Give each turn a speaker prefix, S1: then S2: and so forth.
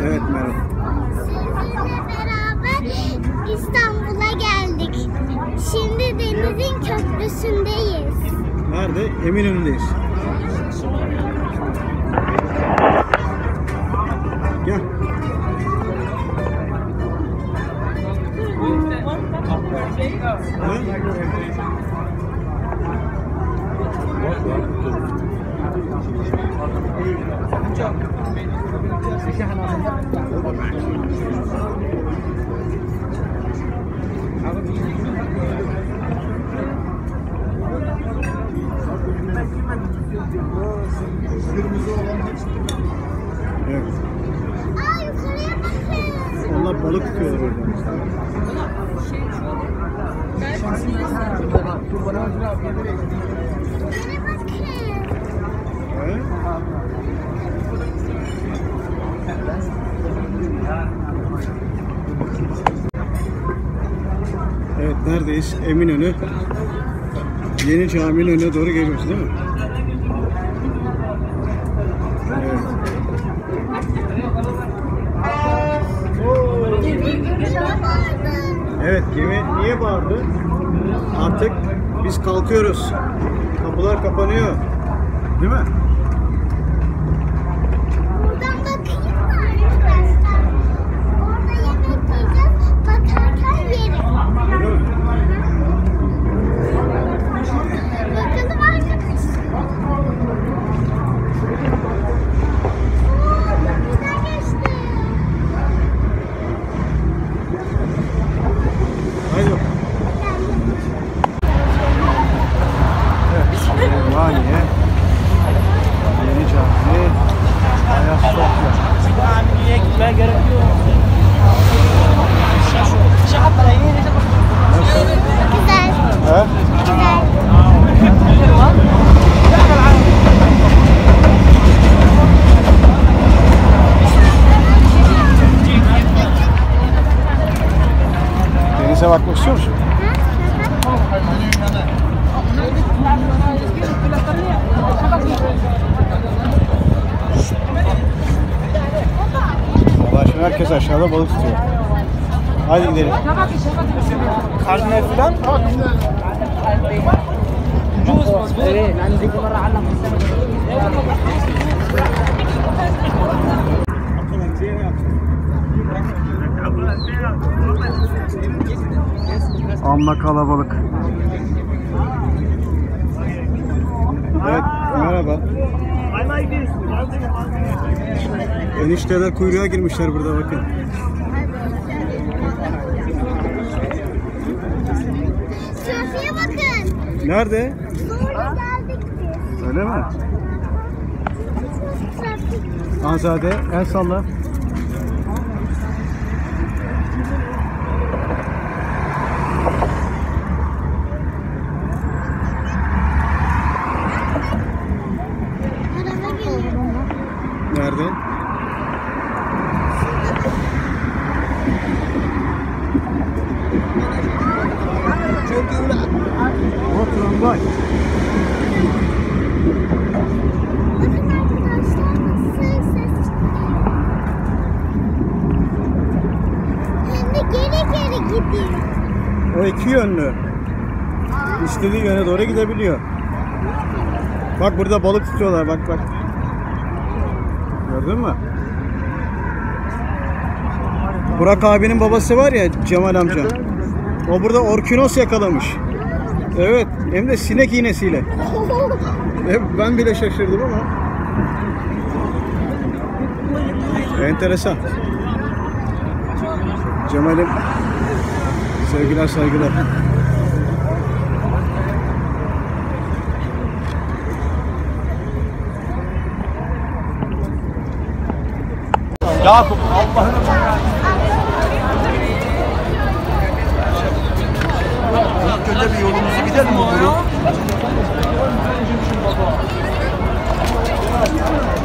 S1: Evet, merhaba.
S2: Sizinle beraber İstanbul'a geldik. Şimdi denizin köprüsündeyiz.
S1: Nerede? Eminönü'ndeyiz. Gel. Evet.
S2: Aa, yukarıya bakın.
S1: Onlar balık tutuyorlar orada.
S2: Yukarı bakın.
S1: Evet. Evet, neredeyiz? Eminönü. Yeni caminin önüne doğru geliyoruz değil mi? Evet. Evet, gemi niye bağırdı? Artık biz kalkıyoruz. Kapılar kapanıyor. Değil mi?
S2: Buradan bakayım mı arkadaşlar? Orada yemek yiyeceğiz. Bakarken yeriz.
S1: Öyle mi?
S2: Bakalım arkadaşlar. Güzel geçti.
S1: Haydi bakalım. Evet, Ümraniye, Yeni Cami, Ayasofya.
S2: Güzel.
S1: He?
S2: Güzel.
S1: Denize bakmak istiyor musun? Valla şimdi herkes aşağıda balık tutuyor. Hadi gidelim.
S3: خرجنا فلان جوز مظبوط يعني ديك مره علم
S1: Amma kalabalık. Evet, merhaba. Enişteler kuyruğa girmişler burada, bakın.
S2: Trafiğe bakın.
S1: Nerede?
S2: Sonra geldik biz.
S1: Öyle mi?
S2: Trafik.
S1: Azade, el salla.
S2: Araba geliyor.
S1: Nerede? O tramvay.
S2: Bakın arkadaşlar nasıl ses çıkıyor. Hem de geri geri gidiyor.
S1: O iki yönlü. İstediği yöne doğru gidebiliyor. Bak burada balık tutuyorlar, bak bak. Gördün mü? Burak abinin babası var ya, Cemal amca. O burada orkinos yakalamış. Evet, hem de sinek iğnesiyle. Ben bile şaşırdım ama. Enteresan. Cemal'im, sevgiler saygılar.
S3: Yakup Allah'ını
S4: İlk önce bir yolumuzu gidelim mi?